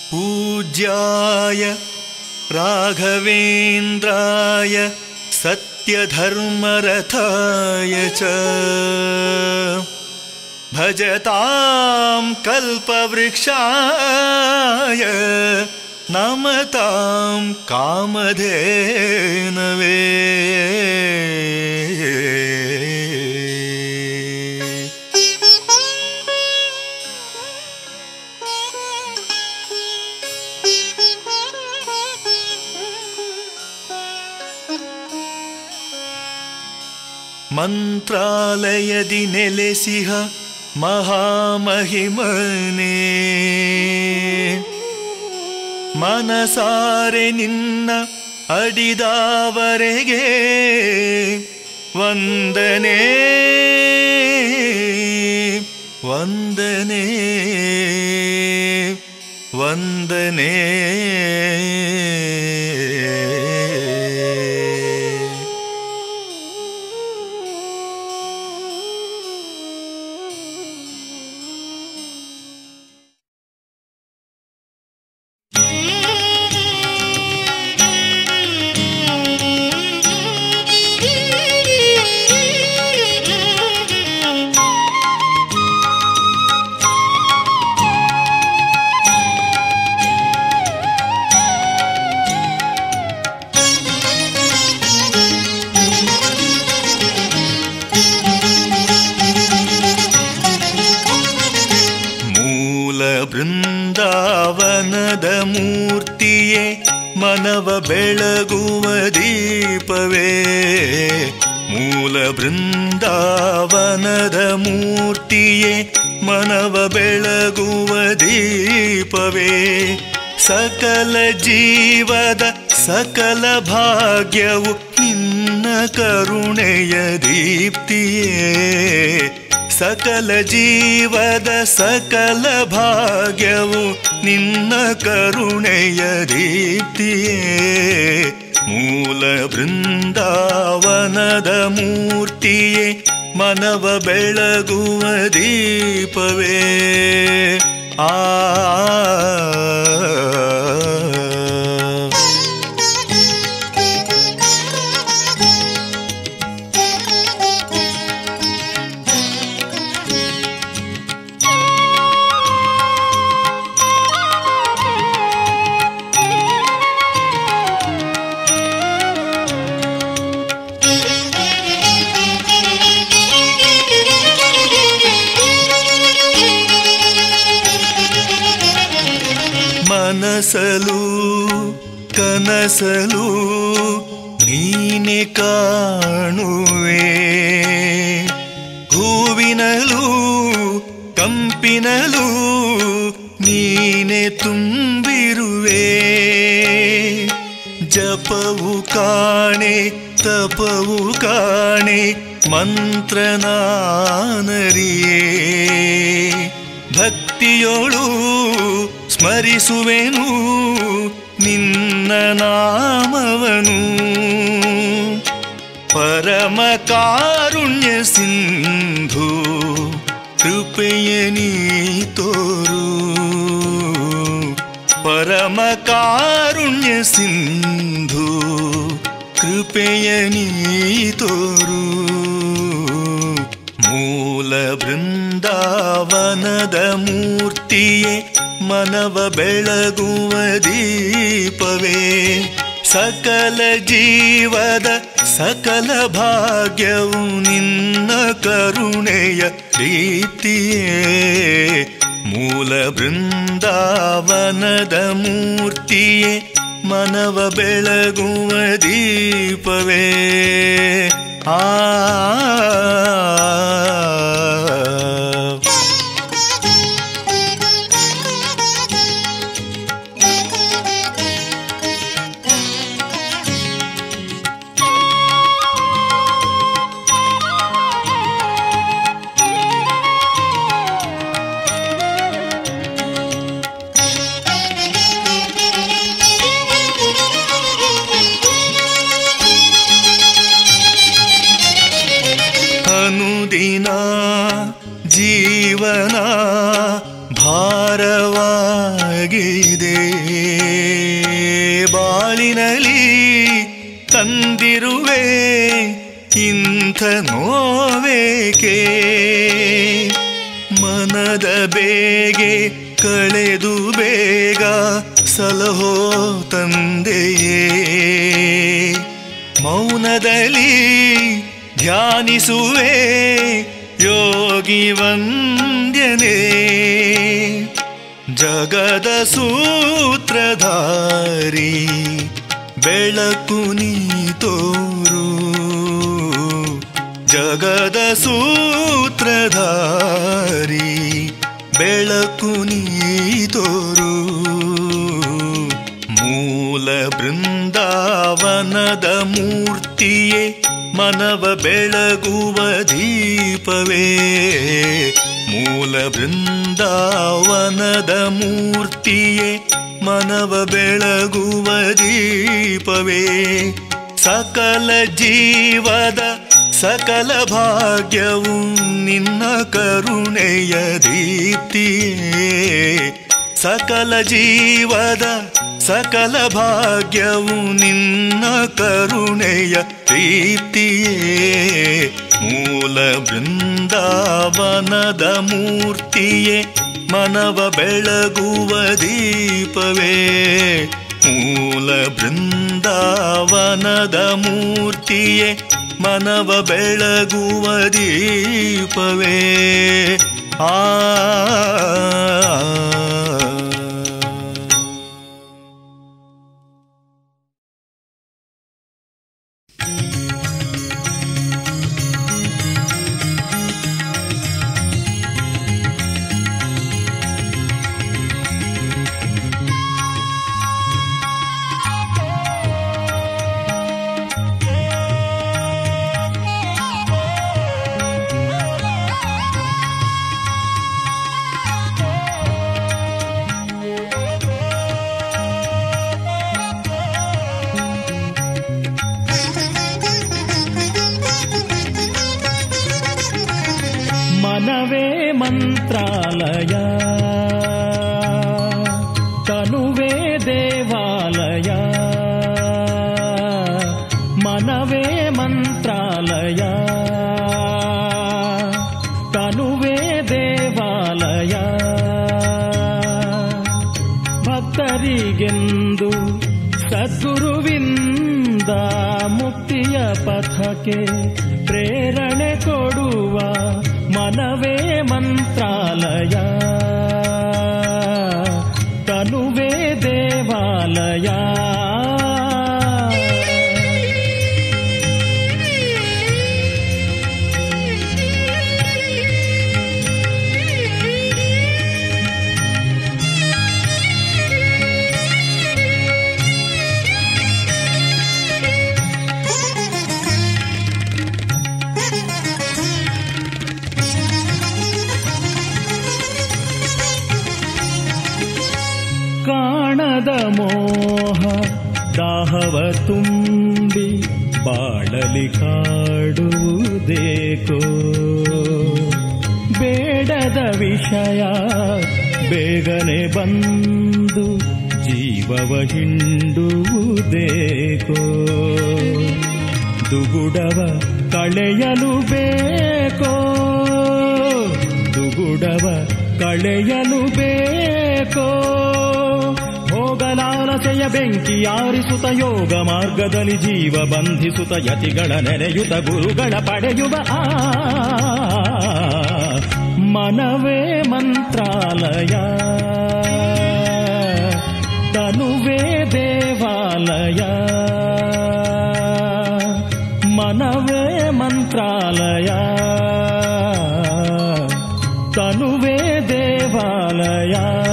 पूज्याय राघवेन्द्राय सत्यधर्मरथाय च भजतां कल्पवृक्षाय नमतां कामधेनवे। ಮಂತ್ರಾಲಯದಿ ನೆಲೆಸಿಹ ಮಹಾಮಹಿಮನೇ, ಮನಸಾರೆ ನಿನ್ನ ಅಡಿದಾವರೆಗೆ ವಂದನೆ ವಂದನೆ ವಂದನೆ. ಬೃಂದಾವನದ ಮೂರ್ತಿಯೇ ಮನವ ಬೆಳಗುವ ದೀಪವೇ, ಮೂಲ ಬೃಂದಾವನದ ಮೂರ್ತಿಯೇ ಮನವ ಬೆಳಗುವ ದೀಪವೇ, ಸಕಲ ಜೀವದ ಸಕಲ ಭಾಗ್ಯವು ನಿನ್ನ ಕರುಣೆಯ ದೀಪ್ತಿಯೇ, ಸಕಲ ಜೀವದ ಸಕಲ ಭಾಗ್ಯವು ನಿನ್ನ ಕರುಣೆಯ ದೀಪ್ತಿಯೇ, ಮೂಲ ಬೃಂದಾವನದ ಮೂರ್ತಿಯೇ ಮನವ ಬೆಳಗುವ ದೀಪವೇ. ಆ ಮನಸಲು ಕನಸಲು ನೀನೆ ಕಾಣುವೆ, ಹೂವಿನಲು ಕಂಪಿನಲು ನೀನೆ ತುಂಬಿರುವೆ, ಜಪವು ಕಾಣೆ ತಪವು ಕಾಣೆ ಮಂತ್ರನಾನರಿಯೇ, ಭಕ್ತಿಯೋಳು ಸ್ಮರಿಸುವೆನು ನಿನ್ನ ನಾಮವನು, ಪರಮ ಕಾರುಣ್ಯ ಸಿಂಧು ಕೃಪೆಯ ನೀ ತೋರು, ಪರಮ ಕಾರುಣ್ಯ ಸಿಂಧು ಕೃಪೆಯ ನೀ ತೋರು, ಮೂಲ ಬೃಂದಾವನದ ಮೂರ್ತಿಯೇ ಮನವ ಬೆಳಗುವ ದೀಪವೇ, ಸಕಲ ಜೀವದ ಸಕಲ ಭಾಗ್ಯವು ನಿನ್ನ ಕರುಣೆಯ ದೀಪ್ತಿಯೇ, ಮೂಲ ಬೃಂದಾವನದ ಮೂರ್ತಿಯೇ ಮನವ ಬೆಳಗುವ ದೀಪವೇ. ಆ ಅನುದಿನ ಜೀವನ ಭಾರವಾಗಿದೆ, ಇಂಥ ನೋವೇಕೆ ಮನದ ಬೇಗೆ ಕಳೆದು ಬೇಗ ಸಲಹೋ ತಂದೆಯೇ ಮೌನದಲ್ಲಿ ಧ್ಯಾನಿಸುವೆ ಯೋಗಿ ವಂದ್ಯನೇ ಜಗದ ಸೂತ್ರಧಾರಿ ಬೆಳಕು ನೀ ತೋರು ಜಗದ ಸೂತ್ರಧಾರಿ ಬೆಳಕು ನೀ ತೋರು ಮೂಲ ಬೃಂದಾವನದ ಮೂರ್ತಿಯೇ ಮನವ ಬೆಳಗುವ ದೀಪವೇ ಮೂಲ ಬೃಂದಾವನದ ಮೂರ್ತಿಯೇ ಮನವ ಬೆಳಗುವ ದೀಪವೇ ಸಕಲ ಜೀವದ ಸಕಲ ಭಾಗ್ಯವು ನಿನ್ನ ಕರುಣೆಯ ದೀಪ್ತಿಯೇ ಸಕಲ ಜೀವದ ಸಕಲ ಭಾಗ್ಯವು ನಿನ್ನ ಕರುಣೆಯ ದೀಪ್ತಿಯೇ ಮೂಲ ಬೃಂದಾವನದ ಮೂರ್ತಿಯೇ ಮನವ ಬೆಳಗುವ ದೀಪವೇ ಮೂಲ ಬೃಂದಾವನದ ಮೂರ್ತಿಯೇ ಮನವ ಬೆಳಗುವ ದೀಪವೇ ಆ मनवे मंत्रालय तनुवे देवालय मनवे मंत्रालय तनुवे देवालय भक्तरिಗೆಂದು ಸದ್ಗುರುವಿಂದ ಮುಕ್ತಿಯ ಪಥಕ್ಕೆ ಪ್ರೇರಣೆ ಕೊಡುವ मनवे मंत्रालय तनुवे देवालय ಕಾಣದ ಮೋಹ ದಾಹವ ತುಂಬಿ ಬಾಳಲಿ ಕಾಡುವುದೇಕೋ ಬೇಡದ ವಿಷಯ ಬೇಗನೆ ಬಂದು ಜೀವವ ಹಿಂಡುವುದೇಕೋ ದುಗುಡವ ಕಳೆಯಲು ಬೇಕೋ ದುಗುಡವ ಕಳೆಯಲು ಬೇಕೋ ಹೋಗಲಾಲಸೆಯ ಬೆಂಕಿ ಆರಿಸುತ್ತ ಯೋಗ ಮಾರ್ಗದಲ್ಲಿ ಜೀವ ಬಂಧಿಸುತ್ತ ಯತಿಗಳ ನೆನೆಯುತ್ತ ಗುರುಗಳ ಪಡೆಯುವ मनवे मंत्रालय तनुवे देवालय मनवे मंत्रालय तनुवे देवालय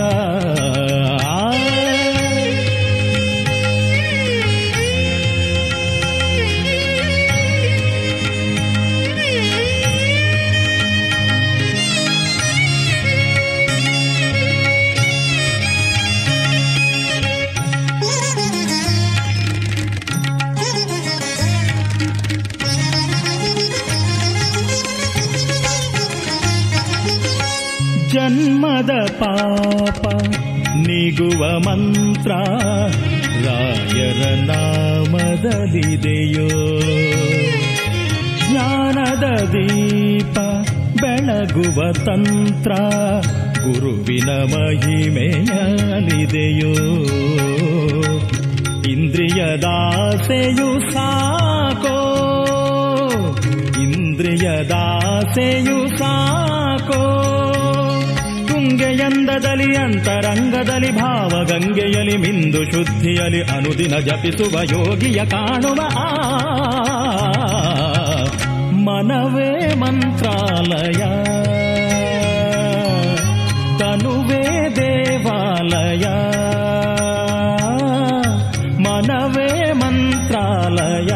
ಜನ್ಮದ ಪಾಪ ನೀಗುವ ಮಂತ್ರ ರಾಯರ ನಾಮದಲ್ಲಿದೆಯೋ ಜ್ಞಾನದ ದೀಪ ಬೆಳಗುವ ತಂತ್ರ ಗುರುವಿನ ಮಹಿಮೆಯಲಿದೆಯೋ. ಇಂದ್ರಿಯದಾಸೆಯು ಸಾಕೋ, ಇಂದ್ರಿಯದಾಸೆಯು ಸಾಕೋ. ತುಂಗೆಯಂದದಲ್ಲಿ ಅಂತರಂಗದಲ್ಲಿ ಭಾವಗಂಗೆಯಲಿ ಮಿಂದು ಶುದ್ಧಿಯಲಿ ಅನುದಿನ ಜಪಿಸುವ ಯೋಗಿಯ ಕಾಣುವ ಮನವೇ ಮಂತ್ರಾಲಯ, ತನುವೇ ದೇವಾಲಯ. ಮನವೇ ಮಂತ್ರಾಲಯ,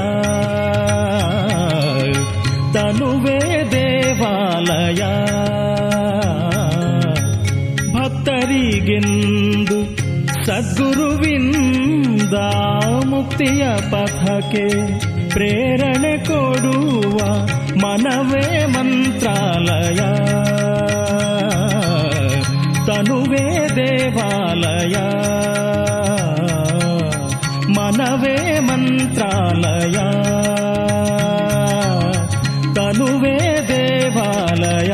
ತನುವೇ ದೇವಾಲಯ. ಭಕ್ತರಿಗೆಂದು ಸದ್ಗುರುವಿಂದ ಮುಕ್ತಿಯ ಪಥಕ್ಕೆ ಪ್ರೇರಣೆ ಕೊಡುವ ಮನವೇ ಮಂತ್ರಾಲಯ, ತನುವೇ ದೇವಾಲಯ. ಮನವೇ ಮಂತ್ರಾಲಯ, ತನುವೇ ದೇವಾಲಯ.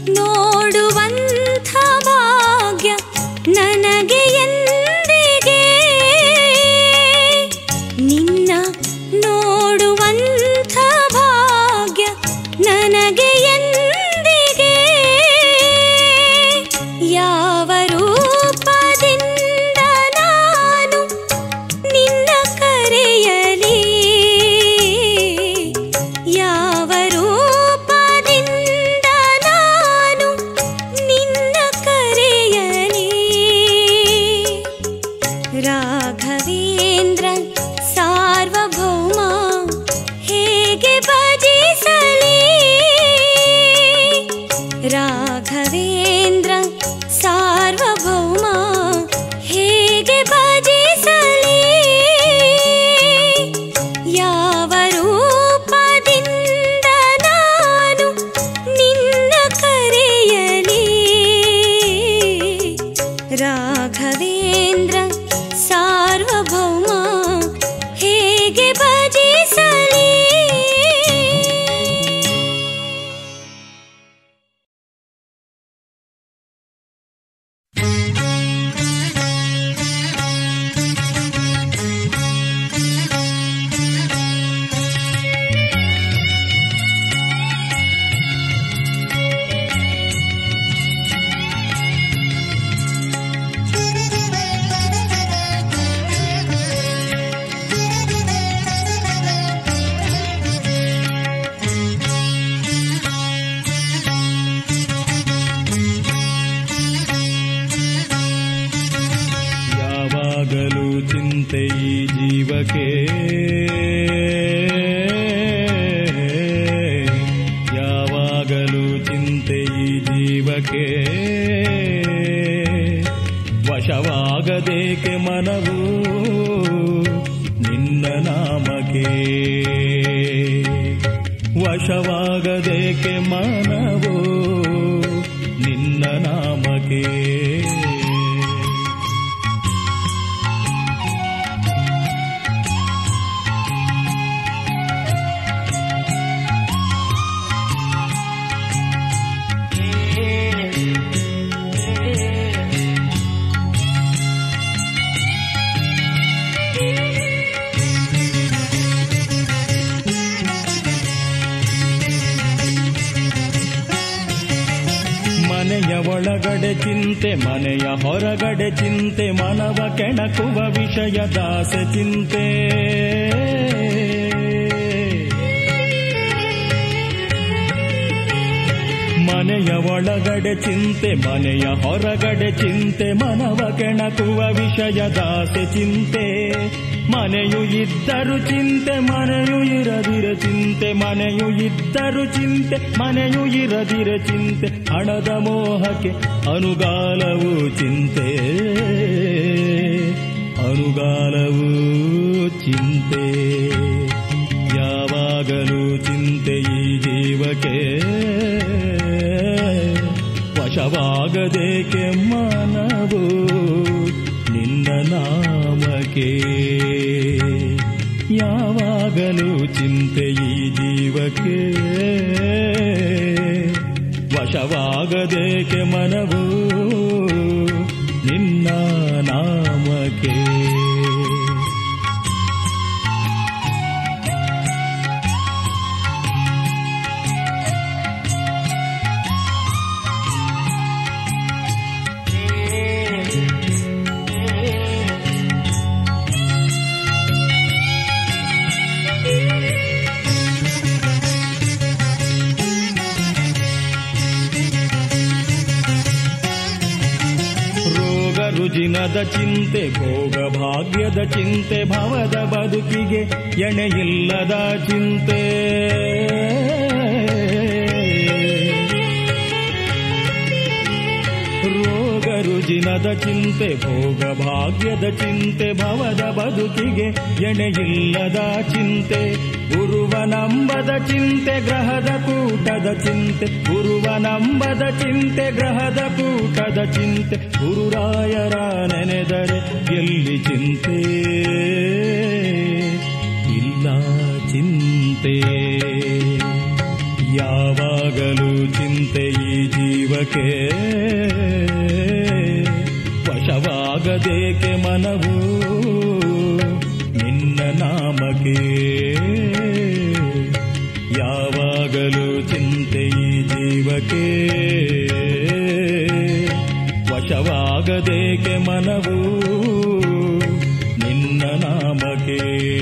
ನೋಡುವಂಥ ಭಾಗ್ಯ ನನಗೆ ಎಂದಿಗೆ, ನಿನ್ನ ನೋಡುವಂಥ ಭಾಗ್ಯ ನನಗೆ ಎಂದಿಗೆ. ಯಾವ ರೂಪದಿಂದ ನಾನು ನಿನ್ನ ಕರೆಯಲಿ, ಯಾವ ರೂಪದಿಂದ ನಾನು ನಿನ್ನ ಕರೆಯಲಿ. ರಾಘವೇಂದ್ರ ಸಾರ್ವಭೌಮ ಹೇಗೆ ಭಜಿಸಲಿ, ರಾಘವೇಂದ್ರ ಸಾರ್ವಭೌಮ ಹೇಗೆ ಭಜಿಸಲಿ. ಯಾವ ರೂಪದಿಂದ ನಾನು ನಿನ್ನ ಕರೆಯಲಿ, ರಾಘವೇಂದ್ರ ಸಾರ್ವಭೌಮ ಹೇಗೆ ಭಜಿಸಲಿ. ಯಾವಾಗಲೂ ಚಿಂತೆ ಈ ಜೀವಕ್ಕೆ, ಯಾವಾಗಲೂ ಚಿಂತೆ ಈ ಜೀವಕ್ಕೆ. ವಶವಾಗದೇಕೆ ಮನವು ನಿನ್ನ ನಾಮಕ್ಕೆ, ವಶವಾಗದೇಕೆ ಮನವು ನಿನ್ನ ನಾಮಕ್ಕೆ. ಮನೆಯ ಒಳಗಡೆ ಚಿಂತೆ, ಮನೆಯ ಹೊರಗಡೆ ಚಿಂತೆ, ಮನವ ಕೆಣಕುವ ವಿಷಯ ದಾಸೆ ಚಿಂತೆ. ಮನೆಯ ಒಳಗಡೆ ಚಿಂತೆ, ಮನೆಯ ಹೊರಗಡೆ ಚಿಂತೆ, ಮನವ ಕೆಣಕುವ ವಿಷಯ ದಾಸೆ ಚಿಂತೆ. ಮನೆಯು ಇದ್ದರು ಚಿಂತೆ, ಮನೆಯು ಇರದಿರ ಚಿಂತೆ, ಮನೆಯು ಇದ್ದರು ಚಿಂತೆ, ಮನೆಯು ಇರದಿರ ಚಿಂತೆ. ಹಣದ ಮೋಹಕ್ಕೆ ಅನುಗಾಲವು ಚಿಂತೆ, ಅನುಗಾಲವು ಚಿಂತೆ. ಯಾವಾಗಲೂ ಚಿಂತೆ ಈ ಜೀವಕ್ಕೆ, ವಶವಾಗದೇಕೆ ಮನವು ನಿನ್ನ ನಾಮಕ್ಕೆ. ಯಾವಾಗಲೂ ಚಿಂತೆ ಈ ಜೀವಕ್ಕೆ, ವಶವಾಗದೇಕೆ ಮನವು ನಿನ್ನ ನಾಮಕ್ಕೆ. ರುಜಿನದ ಚಿಂತೆ, ಭೋಗ ಭಾಗ್ಯದ ಚಿಂತೆ, ಭವದ ಬದುಕಿಗೆ ಎಣೆಯಿಲ್ಲದ ಚಿಂತೆ. ರೋಗ ರುಜಿನದ ಚಿಂತೆ, ಭೋಗ ಭಾಗ್ಯದ ಚಿಂತೆ, ಭವದ ಬದುಕಿಗೆ ಎಣೆಯಿಲ್ಲದ ಚಿಂತೆ. ಗುರುವನಂಬದ ಚಿಂತೆ, ಗ್ರಹದ ಕೂಟದ ಚಿಂತೆ, ಗುರುವನಂಬದ ಚಿಂತೆ, ಗ್ರಹದ ಕೂಟದ ಚಿಂತೆ. ಗುರುರಾಯರ ನೆನೆದರೆ ಎಲ್ಲಿ ಚಿಂತೆ, ಇಲ್ಲ ಚಿಂತೆ. ಯಾವಾಗಲೂ ಚಿಂತೆ ಈ ಜೀವ ಜೀವಕ್ಕೆ ವಶವಾಗದೇಕೆ ಮನವು ನಿನ್ನ ನಾಮಕ್ಕೆ ಯಾವಾಗಲೂ ಚಿಂತೆ ಈ ಜೀವಕ್ಕೆ ವಶವಾಗದೇಕೆ ಮನವು ನಿನ್ನ ನಾಮಕ್ಕೆ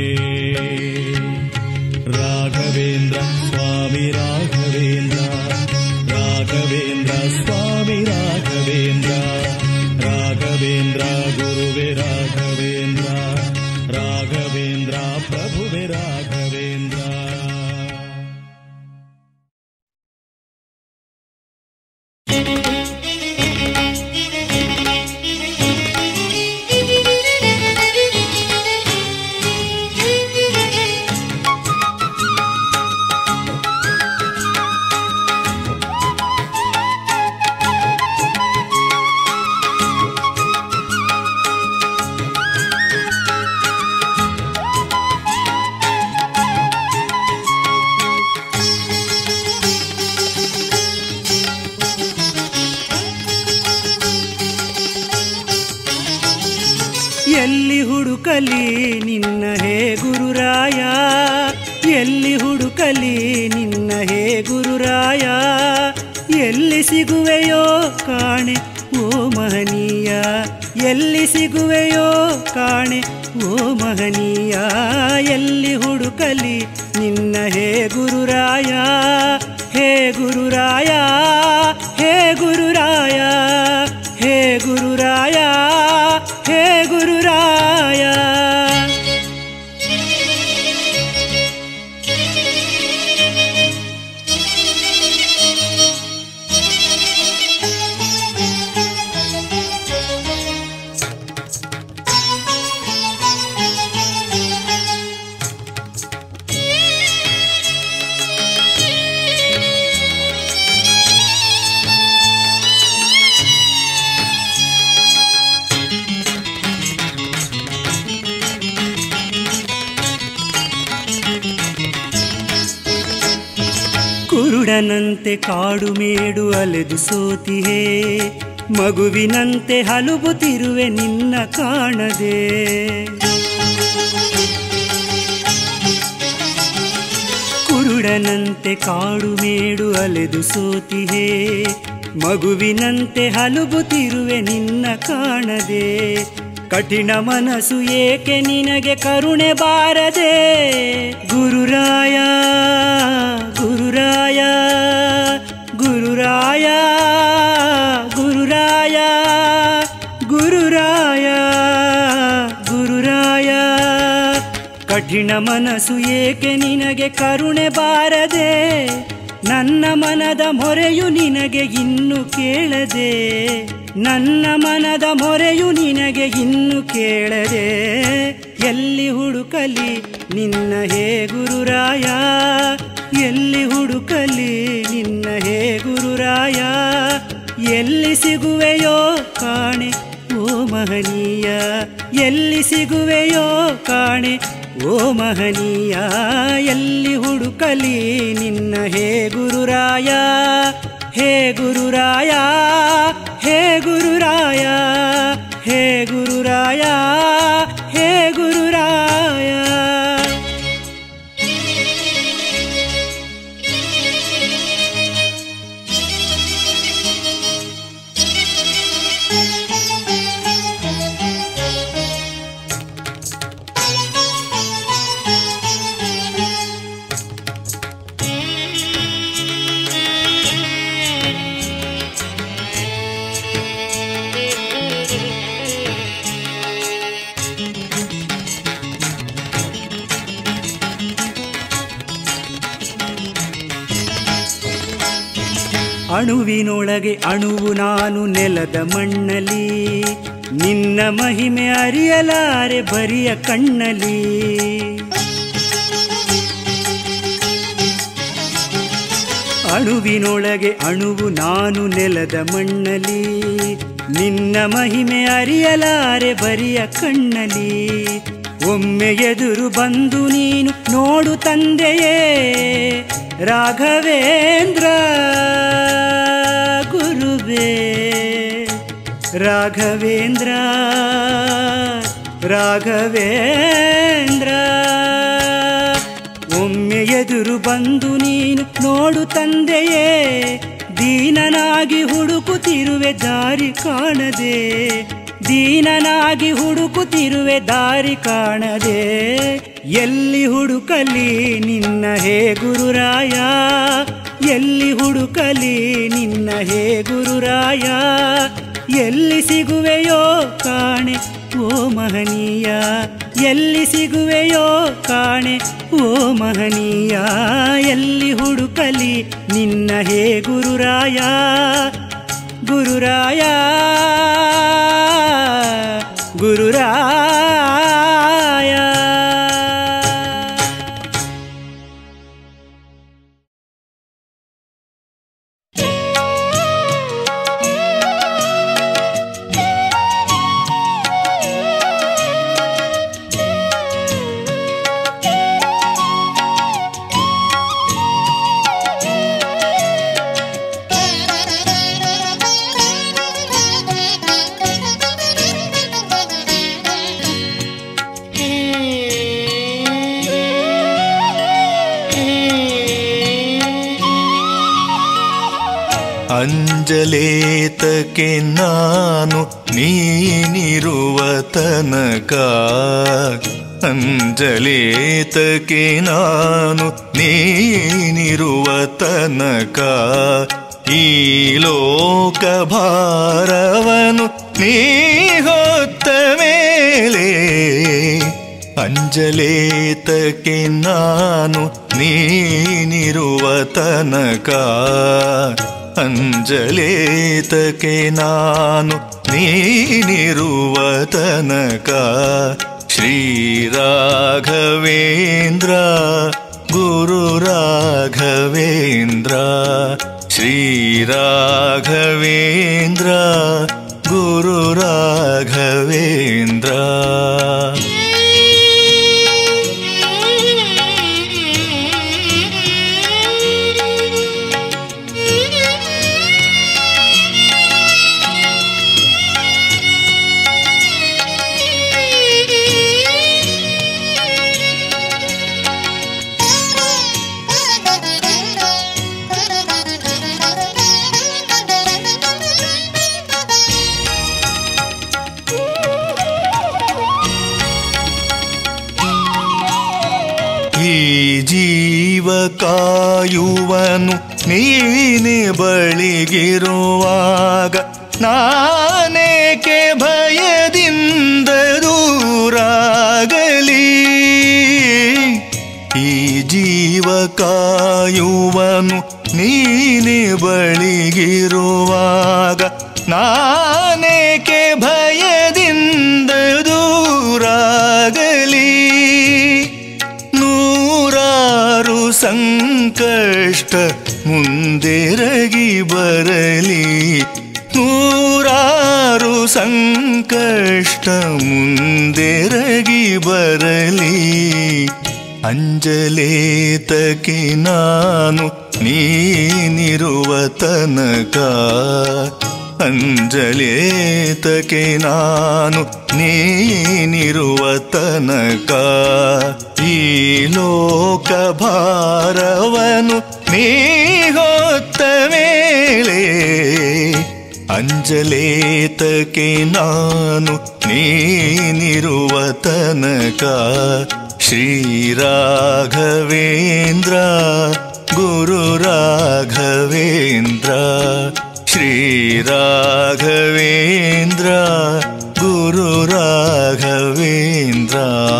ರಾಘವೇಂದ್ರ ಸ್ವಾಮಿ ರಾಘವೇಂದ್ರ ರಾಘವೇಂದ್ರ ಸ್ವಾಮಿ ರಾಘವೇಂದ್ರ ರಾಘವೇಂದ್ರ ಗುರುವೆ ರಾಘವೇಂದ್ರ ರಾಘವೇಂದ್ರ ಪ್ರಭುವೆ ರಾಘವೇಂದ್ರ. ಎಲ್ಲಿ ಹುಡುಕಲಿ ನಿನ್ನ ಹೇ ಗುರುರಾಯ, ಎಲ್ಲಿ ಹುಡುಕಲಿ ನಿನ್ನ ಹೇ ಗುರುರಾಯ, ಎಲ್ಲಿ ಸಿಗುವೆಯೋ ಕಾಣೆ ಓ ಮಹನೀಯ, ಎಲ್ಲಿ ಸಿಗುವೆಯೋ ಕಾಣೆ ಓ ಮಹನೀಯ, ಎಲ್ಲಿ ಹುಡುಕಲಿ ನಿನ್ನ ಹೇ ಗುರುರಾಯ, ಹೇ ಗುರುರಾಯ, ಹೇ ಗುರುರಾಯ, ಹೇ ಗುರುರಾಯ, ಹೇ ಗುರುರಾಯ. ಕುರುಡನಂತೆ ಕಾಡು ಮೇಡು ಅಲೆದು ಸೋತಿಹೇ, ಮಗುವಿನಂತೆ ಹಲುಬುತ್ತಿರುವೆ ನಿನ್ನ ಕಾಣದೆ, ಕುರುಡನಂತೆ ಕಾಡು ಮೇಡು ಅಲೆದು ಸೋತಿಹೇ, ಮಗುವಿನಂತೆ ಹಲುಬುತ್ತಿರುವೆ ನಿನ್ನ ಕಾಣದೆ, ಕಠಿಣ ಮನಸ್ಸು ಏಕೆ ನಿನಗೆ ಕರುಣೆ ಬಾರದೆ, ಗುರುರಾಯ ಗುರುರಾಯ ಗುರುರಾಯ ಗುರುರಾಯ ಗುರುರಾಯ ಗುರುರಾಯ, ಕಠಿಣ ಮನಸ್ಸು ಏಕೆ ನಿನಗೆ ಕರುಣೆ ಬಾರದೆ, ನನ್ನ ಮನದ ಮೊರೆಯು ನಿನಗೆ ಇನ್ನು ಕೇಳದೆ, ನನ್ನ ಮನದ ಮೊರೆಯು ನಿನಗೆ ಇನ್ನು ಕೇಳದೆ, ಎಲ್ಲಿ ಹುಡುಕಲಿ ನಿನ್ನ ಹೇ ಗುರುರಾಯ, ಎಲ್ಲಿ ಹುಡುಕಲಿ ನಿನ್ನ ಹೇ ಗುರುರಾಯ, ಎಲ್ಲಿ ಸಿಗುವೆಯೋ ಕಾಣೆ ಓ ಮಹನೀಯ, ಎಲ್ಲಿ ಸಿಗುವೆಯೋ ಕಾಣೆ ಓ ಮಹನೀಯ, ಎಲ್ಲಿ ಹುಡುಕಲಿ ನಿನ್ನ ಹೇ ಗುರುರಾಯ, ಹೇ ಗುರುರಾಯ, ಹೇ ಗುರುರಾಯ, ಹೇ ಗುರುರಾಯ, ಹೇ ಗುರುರಾಯ. ಅಣುವಿನೊಳಗೆ ಅಣುವು ನಾನು ನೆಲದ ಮಣ್ಣಲಿ, ನಿನ್ನ ಮಹಿಮೆ ಅರಿಯಲಾರೆ ಬರಿಯ ಕಣ್ಣಲಿ, ಅಣುವಿನೊಳಗೆ ಅಣುವು ನಾನು ನೆಲದ ಮಣ್ಣಲಿ, ನಿನ್ನ ಮಹಿಮೆ ಅರಿಯಲಾರೆ ಬರಿಯ ಕಣ್ಣಲಿ, ಒಮ್ಮೆ ಎದುರು ಬಂದು ನೀನು ನೋಡು ತಂದೆಯೇ ರಾಘವೇಂದ್ರ ಗುರುವೇ. ರಾಘವೇಂದ್ರ ರಾಘವೇಂದ್ರ ಒಮ್ಮೆ ಎದುರು ಬಂದು ನೀನು ನೋಡು ತಂದೆಯೇ, ದೀನನಾಗಿ ಹುಡುಕುತ್ತಿರುವೆ ದಾರಿ ಕಾಣದೆ, ದೀನನಾಗಿ ಹುಡುಕುತ್ತಿರುವೆ ದಾರಿ ಕಾಣದೆ. ಎಲ್ಲಿ ಹುಡುಕಲಿ ನಿನ್ನ ಹೇ ಗುರುರಾಯ, ಎಲ್ಲಿ ಹುಡುಕಲಿ ನಿನ್ನ ಹೇ ಗುರುರಾಯ, ಎಲ್ಲಿ ಸಿಗುವೆಯೋ ಕಾಣೆ ಓ ಮಹನೀಯ, ಎಲ್ಲಿ ಸಿಗುವೆಯೋ ಕಾಣೆ ಓ ಮಹನೀಯ. ಎಲ್ಲಿ ಹುಡುಕಲಿ ನಿನ್ನ ಹೇ ಗುರುರಾಯ, ಗುರುರಾಯ ಗುರುರಾಯ. ಅಂಜಲೇತಕ್ಕೆ ನಾನು ನೀನಿರುವ ತನಕ, ಅಂಜಲೇತಕ್ಕೆ ನಾನು ನೀನಿರುವ ತನಕ, ಈ ಲೋಕ ಭಾರವನು ನೀ ಹೊತ್ತ ಮೇಲೆ. ಅಂಜಲೇತಕ್ಕೆ ನಾನು ನೀನಿರುವ ತನಕ, ಅಂಜಲೇತಕ್ಕೆ ನಾನು ನೀನಿರುವ ತನಕ. ಶ್ರೀರಾಘವೇಂದ್ರ ಗುರು ರಾಘವೇಂದ್ರ, ಶ್ರೀರಾಘವೇಂದ್ರ ಗುರು ರಾಘವೇಂದ್ರ. ಈ ಜೀವ ಕಾಯುವನು ನೀನೆ ಬಳಿಗಿರುವಾಗ, ನಾನೇಕೆ ಭಯದಿಂದ ದೂರಾಗಲಿ. ಈ ಜೀವ ಕಾಯುವನು ನೀನೆ ಬಳಿಗಿರುವಾಗ, ನಾನೇಕೆ ಭಯದಿಂದ ದೂರಾಗಲಿ. ನೂರಾರು ಸಂಕಷ್ಟ ಮುಂದೆರಗಿ ಬರಲಿ, ನೂರಾರು ಸಂಕಷ್ಟ ಮುಂದೆರಗಿ ಬರಲಿ. ಅಂಜಲೇತಕ್ಕೆ ನಾನು ನೀನಿರುವ ತನಕ, ಅಂಜಲೇತಕ್ಕೆ ನಾನು ನೀನಿರುವ ತನಕ. ಈ ಲೋಕ ಭಾರವನು ನೀ ಹೊತ್ತ ಮೇಲೆ. ಅಂಜಲೇತಕ್ಕೆ ನಾನು ನೀನಿರುವ ತನಕ. ಶ್ರೀರಾಘವೇಂದ್ರ ಗುರು ರಾಘವೇಂದ್ರ, ಶ್ರೀರಾಘವೇಂದ್ರ ಗುರು ರಾಘವೇಂದ್ರ.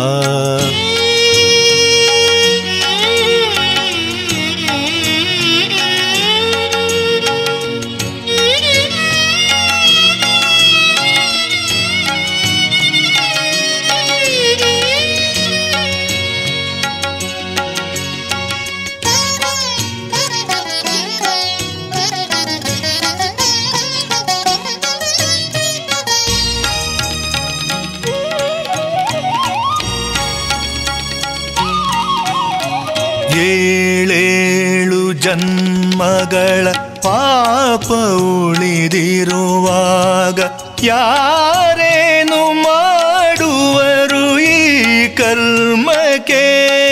ಏಳೇಳು ಜನ್ಮಗಳ ಪಾಪ ಉಳಿದಿರುವಾಗ ಯಾರೇನು ಮಾಡುವರು ಈ ಕರ್ಮಕ್ಕೆ?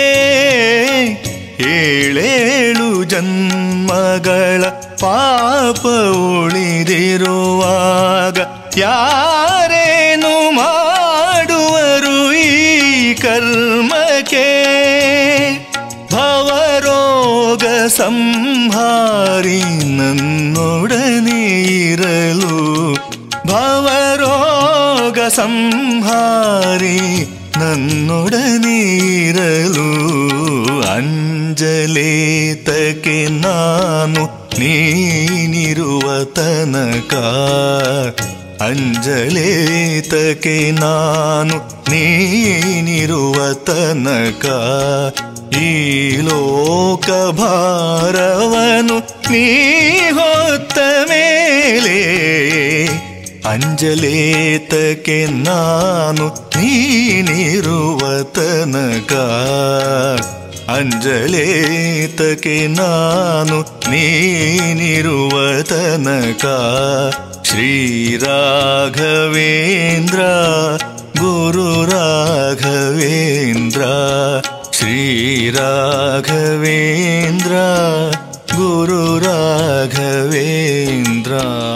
ಏಳೇಳು ಜನ್ಮಗಳ ಪಾಪ ಉಳಿದಿರುವಾಗ ಯಾರೇನು ಮಾಡುವರು ಈ ಕರ್ಮಕ್ಕೆ? ಭವರೋಗ ಸಂಹಾರಿ ನನ್ನೊಡನೆ ಇರಲು, ಭವರೋಗ ಸಂಹಾರಿ ನನ್ನೊಡನೆ ಇರಲು, ಅಂಜಲೇತಕ್ಕೆ ನಾನು ನೀನಿರುವ ತನಕ, ಅಂಜಲೇತಕ್ಕೆ ನಾನು ನೀನಿರುವ ತನಕ, ಈ ಲೋಕ ಭಾರವನು ನೀ ಹೊತ್ತ ಮೇಲೆ, ಅಂಜಲೇತಕ್ಕೆ ನಾನು ನೀನಿರುವ ತನಕ, ಅಂಜಲೇತಕ್ಕೆ ನಾನು ನೀನಿರುವ ತನಕ. ಶ್ರೀರಾಘವೇಂದ್ರ ಗುರು ರಾಘವೇಂದ್ರ, ಶ್ರೀರಾಘವೇಂದ್ರ ಗುರು ರಾಘವೇಂದ್ರ.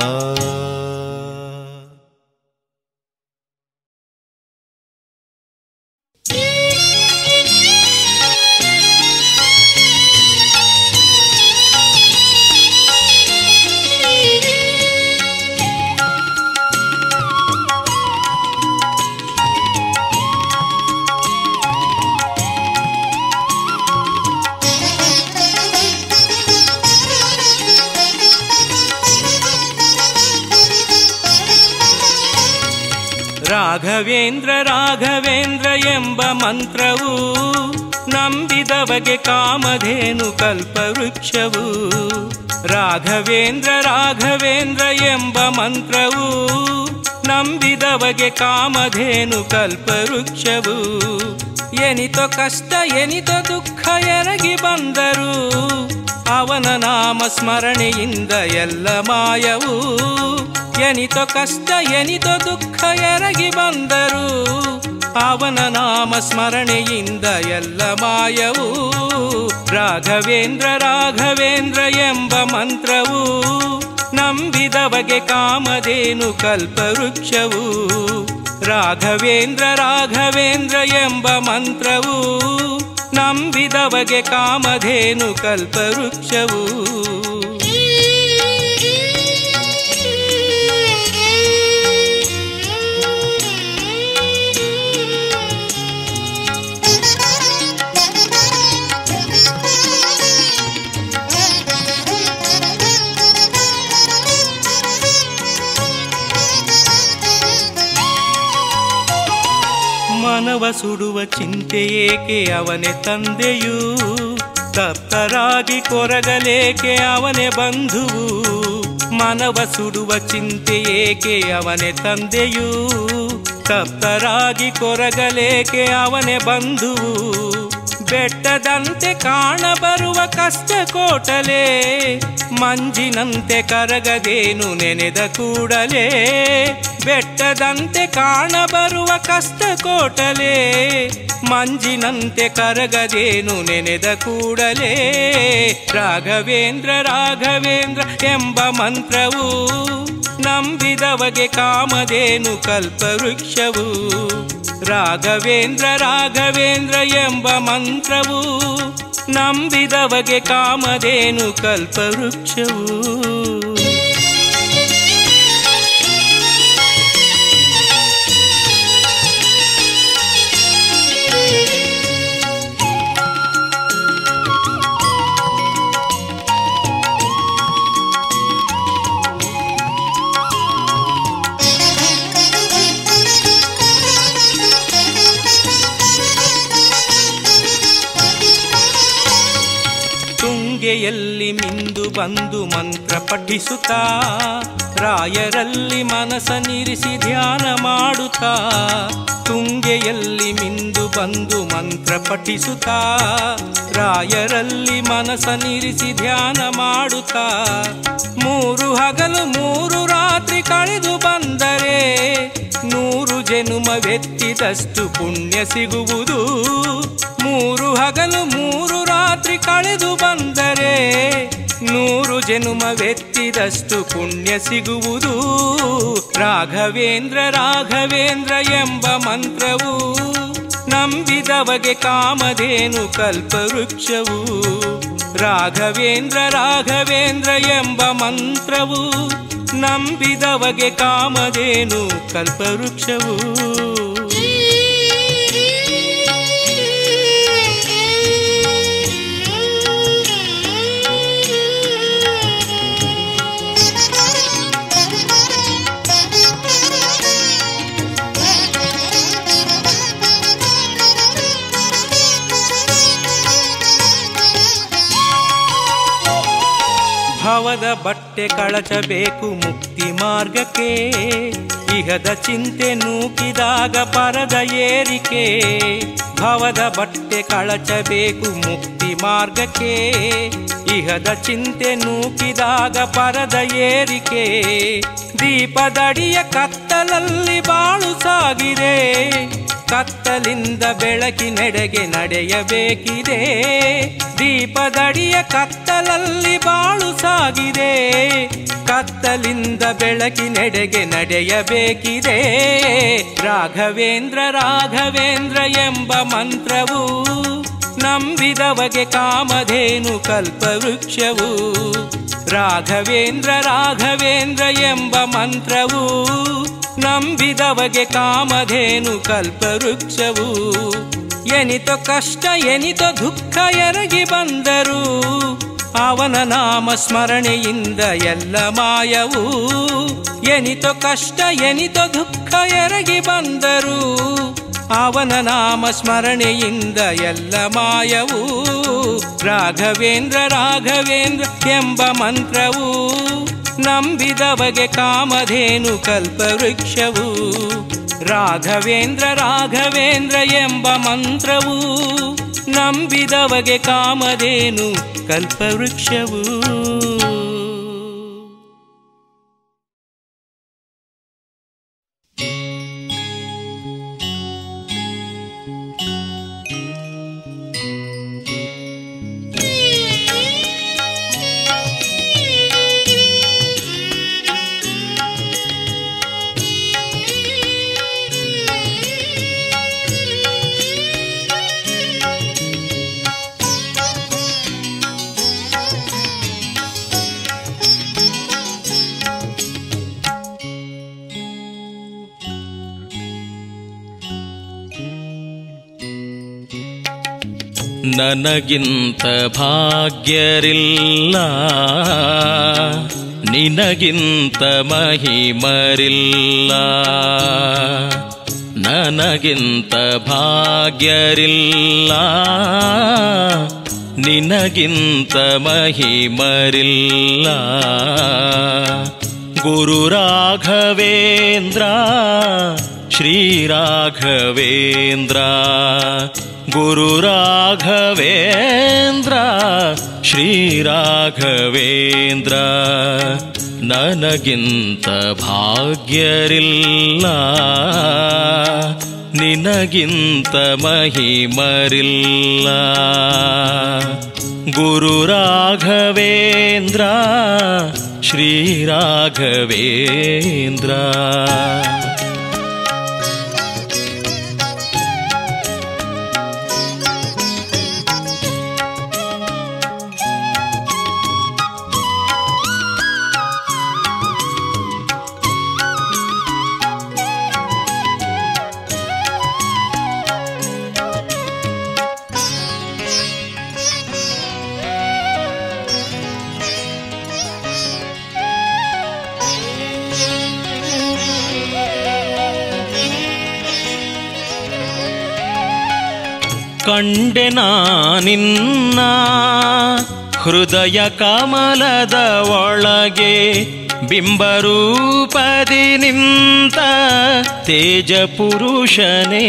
ರಾಘವೇಂದ್ರ ರಾಘವೇಂದ್ರ ಎಂಬ ಮಂತ್ರವು ನಂಬಿದವಗೆ ಕಾಮಧೇನು ಕಲ್ಪವೃಕ್ಷವು. ರಾಘವೇಂದ್ರ ರಾಘವೇಂದ್ರ ಎಂಬ ಮಂತ್ರವು ನಂಬಿದವಗೆ ಕಾಮಧೇನು ಕಲ್ಪವೃಕ್ಷವು. ಎನಿತೋ ಕಷ್ಟ ಎನಿತೋ ದುಃಖ ಎರಗಿ ಬಂದರು, ಅವನ ನಾಮ ಸ್ಮರಣೆಯಿಂದ ಎಲ್ಲ ಮಾಯವು. ಎನಿತೋ ಕಷ್ಟ ಎನಿತೋ ದುಃಖ ಎರಗಿ ಬಂದರು, ಅವನ ನಾಮ ಸ್ಮರಣೆಯಿಂದ ಎಲ್ಲ ಮಾಯವು. ರಾಘವೇಂದ್ರ ರಾಘವೇಂದ್ರ ಎಂಬ ಮಂತ್ರವು ನಂಬಿದವಗೆ ಕಾಮಧೇನು ಕಲ್ಪವೃಕ್ಷವು. ರಾಘವೇಂದ್ರ ರಾಘವೇಂದ್ರ ಎಂಬ ಮಂತ್ರವು ನಂಬಿದವಗೆ ಕಾಮಧೇನು ಕಲ್ಪವೃಕ್ಷವು. ಮನವ ಸುಡುವ ಚಿಂತೆ ಏಕೆ ಅವನೇ ತಂದೆಯೂ, ತಪ್ತರಾಗಿ ಕೊರಗಲೇಕೆ ಅವನೇ ಬಂಧುವು. ಮನವ ಸುಡುವ ಚಿಂತೆ ಏಕೆ ಅವನೇ ತಂದೆಯೂ, ತಪ್ತರಾಗಿ ಕೊರಗಲೇಕೆ ಅವನೇ ಬಂಧುವು. ಬೆಟ್ಟದಂತೆ ಕಾಣಬರುವ ಕಷ್ಟ ಕೋಟಲೆ, ಮಂಜಿನಂತೆ ಕರಗದೇನು ನೆನೆದ ಕೂಡಲೇ. ಬೆಟ್ಟದಂತೆ ಕಾಣಬರುವ ಕಷ್ಟ ಕೋಟಲೆ, ಮಂಜಿನಂತೆ ಕರಗದೇನು ನೆನೆದ ಕೂಡಲೇ. ರಾಘವೇಂದ್ರ ರಾಘವೇಂದ್ರ ಎಂಬ ಮಂತ್ರವು ನಂಬಿದವಗೆ ಕಾಮಧೇನು ಕಲ್ಪವೃಕ್ಷವು. ರಾಘವೇಂದ್ರ ರಾಘವೇಂದ್ರ ಎಂಬ ಮಂತ್ರವು ನಂಬಿದವಗೆ ಕಾಮಧೇನು ಕಲ್ಪವೃಕ್ಷವು. ತುಂಗೆಯಲ್ಲಿ ಮಿಂದು ಬಂದು ಮಂತ್ರ ಪಠಿಸುತ್ತಾ, ರಾಯರಲ್ಲಿ ಮನಸನಿರಿಸಿ ಧ್ಯಾನ ಮಾಡುತ್ತಾ. ತುಂಗೆಯಲ್ಲಿ ಮಿಂದು ಬಂದು ಮಂತ್ರ ಪಠಿಸುತ್ತಾ, ರಾಯರಲ್ಲಿ ಮನಸನಿರಿಸಿ ಧ್ಯಾನ ಮಾಡುತ್ತಾ. 3 ಹಗಲು 3 ರಾತ್ರಿ ಕಳೆದು ಬಂದರೆ ಜನುಮವೆತ್ತಿದಷ್ಟು ಪುಣ್ಯ ಸಿಗುವುದು. 3 ಹಗಲು 3 ರಾತ್ರಿ ಕಳೆದು ಬಂದರೆ 100 ಜನುಮವೆತ್ತಿದಷ್ಟು ಪುಣ್ಯ ಸಿಗುವುದು. ರಾಘವೇಂದ್ರ ರಾಘವೇಂದ್ರ ಎಂಬ ಮಂತ್ರವು ನಂಬಿದವಗೆ ಕಾಮಧೇನು ಕಲ್ಪವೃಕ್ಷವು. ರಾಘವೇಂದ್ರ ರಾಘವೇಂದ್ರ ಎಂಬ ಮಂತ್ರವು ನಂಬಿದವಗೆ ಕಾಮಧೇನು ಕಲ್ಪವೃಕ್ಷವು. ಭವದ ಬಟ್ಟೆ ಕಳಚಬೇಕು ಮುಕ್ತಿ ಮಾರ್ಗಕ್ಕೆ. ಇಹದ ಚಿಂತೆ ನೂಕಿದಾಗ ಪರದ ಏರಿಕೆ. ಭವದ ಬಟ್ಟೆ ಕಳಚಬೇಕು ಮುಕ್ತಿ ಮಾರ್ಗಕ್ಕೆ. ಇಹದ ಚಿಂತೆ ನೂಕಿದಾಗ ಪರದ ಏರಿಕೆ. ದೀಪದಡಿಯ ಕತ್ತಲಲ್ಲಿ ಬಾಳು ಸಾಗಿದೆ. ಕತ್ತಲಿಂದ ಬೆಳಕಿನೆಡೆಗೆ ನಡೆಯಬೇಕಿದೆ. ದೀಪದಡಿಯ ಕತ್ತಲಲ್ಲಿ ಬಾಳು ಸಾಗಿದೆ. ಕತ್ತಲಿಂದ ಬೆಳಕಿನೆಡೆಗೆ ನಡೆಯಬೇಕಿದೆ. ರಾಘವೇಂದ್ರ ರಾಘವೇಂದ್ರ ಎಂಬ ಮಂತ್ರವು ನಂಬಿದವಗೆ ಕಾಮಧೇನು ಕಲ್ಪವೃಕ್ಷವು. ರಾಘವೇಂದ್ರ ರಾಘವೇಂದ್ರ ಎಂಬ ಮಂತ್ರವು ನಂಬಿದವಗೆ ಕಾಮಧೇನು ಕಲ್ಪವೃಕ್ಷವು. ಎನಿತೋ ಕಷ್ಟ ಎನಿತೋ ದುಃಖ ಎರಗಿ ಬಂದರು ಅವನ ನಾಮ ಸ್ಮರಣೆಯಿಂದ ಎಲ್ಲ ಮಾಯವು. ಎನಿತೋ ಕಷ್ಟ ಎನಿತೋ ದುಃಖ ಎರಗಿ ಬಂದರು ಅವನ ನಾಮ ಸ್ಮರಣೆಯಿಂದ ಎಲ್ಲ ಮಾಯವು. ರಾಘವೇಂದ್ರ ರಾಘವೇಂದ್ರ ಎಂಬ ಮಂತ್ರವು ನಂಬಿದವಗೆ ಕಾಮಧೇನು ಕಲ್ಪವೃಕ್ಷವು. ರಾಘವೇಂದ್ರ ರಾಘವೇಂದ್ರ ಎಂಬ ಮಂತ್ರವು ನಂಬಿದವಗೆ ಕಾಮಧೇನು ಕಲ್ಪವೃಕ್ಷವು. ನನಗಿಂತ ಭಾಗ್ಯರಿಲ್ಲ, ನಿನಗಿಂತ ಮಹಿಮರಿಲ್ಲ. ನನಗಿಂತ ಭಾಗ್ಯರಿಲ್ಲ, ನಿನಗಿಂತ ಮಹಿಮರಿಲ್ಲ. ಗುರು ರಾಘವೇಂದ್ರ ಶ್ರೀ ರಾಘವೇಂದ್ರ, ಗುರು ರಾಘವೇಂದ್ರ ಶ್ರೀ ರಾಘವೇಂದ್ರ. ನನಗಿಂತ ಭಾಗ್ಯರಿಲ್ಲ, ನಿನಗಿಂತ ಮಹಿಮರಿಲ್ಲ. ಗುರು ರಾಘವೇಂದ್ರ ಶ್ರೀ ರಾಘವೇಂದ್ರ. ಕಂಡೆ ನಾನಿನ್ನ ಹೃದಯ ಕಮಲದ ಒಳಗೆ, ಬಿಂಬರೂಪದಿ ನಿಂತ ತೇಜ ಪುರುಷನೇ.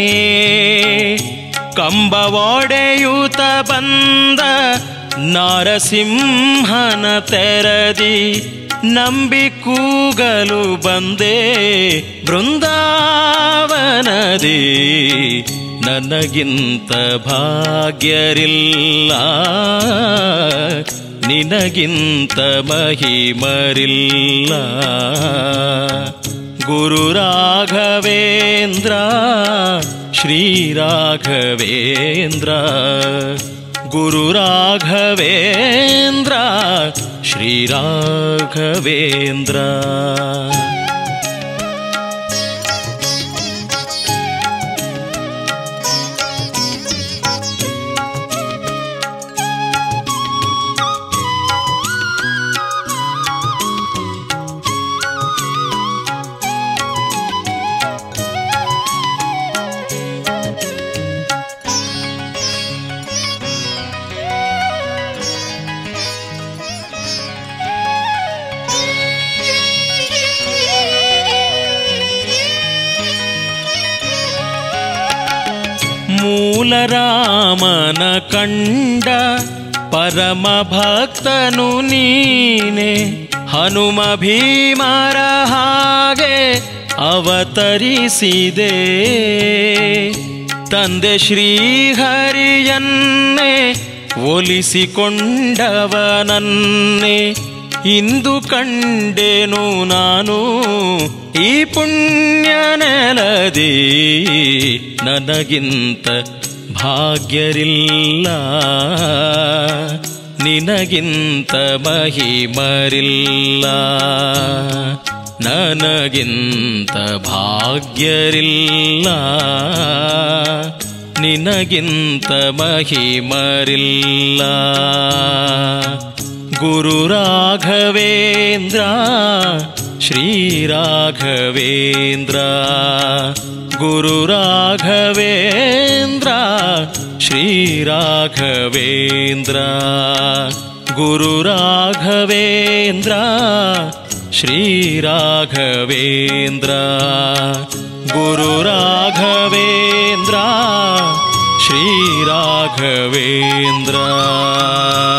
ಕಂಬವೊಡೆಯೂತ ಬಂದ ನಾರಸಿಂಹನ ತೆರದಿ, ನಂಬಿ ಕೂಗಲು ಬಂದೆ ಬೃಂದಾವನದಿ, ನನಗಿಂತ ಭಾಗ್ಯರಿಲ್ಲ, ನಿನಗಿಂತ ಮಹಿಮರಿಲ್ಲ. ಗುರು ರಾಘವೇಂದ್ರ ಶ್ರೀ ರಾಘವೇಂದ್ರ, ಗುರು ರಾಘವೇಂದ್ರ ಶ್ರೀ ರಾಘವೇಂದ್ರ. ಮೂಲರಾಮನ ಕಂಡ ಪರಮ ಭಕ್ತನು ನೀನೆ, ಹನುಮ ಭೀಮರ ಹಾಗೆ ಅವತರಿಸಿದೆ. ತಂದೆ ಶ್ರೀಹರಿಯನ್ನೇ ಒಲಿಸಿಕೊಂಡವನನ್ನೇ ಇಂದು ಕಂಡೆನು ನಾನು ಈ ಪುಣ್ಯ ನೆಲದಿ. ನನಗಿಂತ ಭಾಗ್ಯರಿಲ್ಲ, ನಿನಗಿಂತ ಮಹಿಮರಿಲ್ಲ. ನನಗಿಂತ ಭಾಗ್ಯರಿಲ್ಲ, ನಿನಗಿಂತ ಮಹಿಮರಿಲ್ಲ. ಗುರು ರಾಘವೇಂದ್ರ ಶ್ರೀ ರಾಘವೇಂದ್ರ, ಗುರು ರಾಘವೇಂದ್ರ ಶ್ರೀ ರಾಘವೇಂದ್ರ, ಗುರು ರಾಘವೇಂದ್ರ ಶ್ರೀ ರಾಘವೇಂದ್ರ, ಗುರು ರಾಘವೇಂದ್ರ ಶ್ರೀ ರಾಘವೇಂದ್ರ.